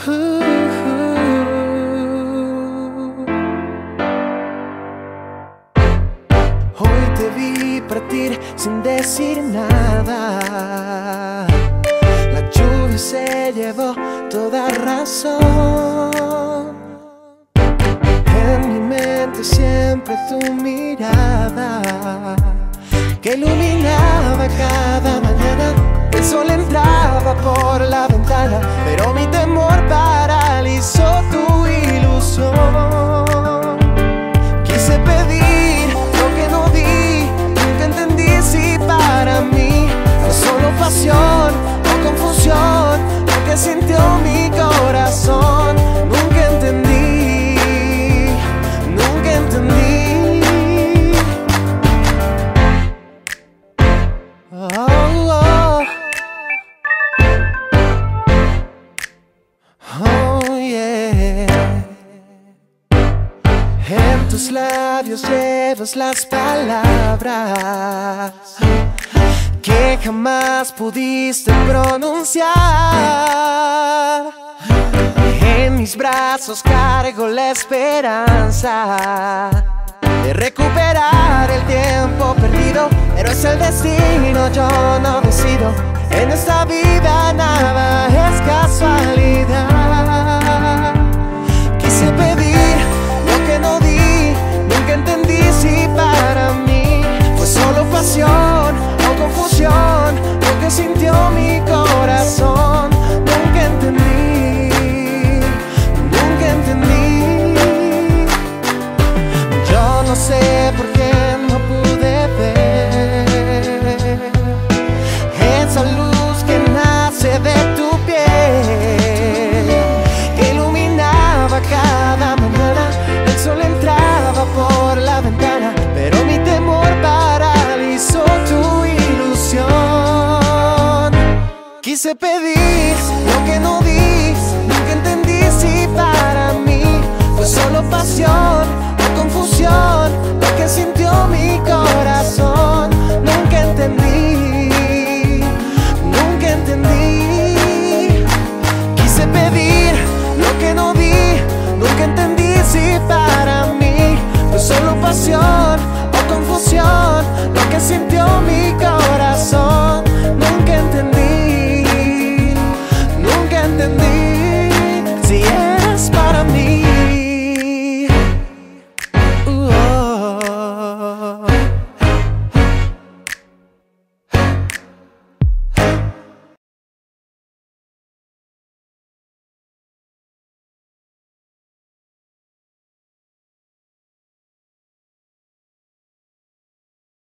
Hoy te vi partir sin decir nada. La lluvia se llevó toda razón. En mi mente siempre tu mirada que iluminaba cada mañana. El sol entraba por la ventana, pero mi temor paralizó tu ilusión. Quise pedir lo que no di, nunca entendí si para mí fue solo pasión o confusión lo que sintió mi corazón. Nunca entendí, nunca entendí. En tus labios llevas las palabras que jamás pudiste pronunciar. En mis brazos cargo la esperanza de recuperar el tiempo perdido, pero es el destino, yo no decido. En esta vida nada es casualidad. Quise pedir lo que no di, nunca entendí si para mí fue solo pasión o confusión lo que sintió mi corazón. Nunca entendí, nunca entendí. Yo no sé por qué no pude ver esa luz que nace de tu piel, que iluminaba cada mañana. El sol entraba por la ventana, pero mi temor paralizó tu ilusión. Quise pedir lo que no di, nunca entendí si para mí fue solo pasión o confusión lo que sintió mi corazón.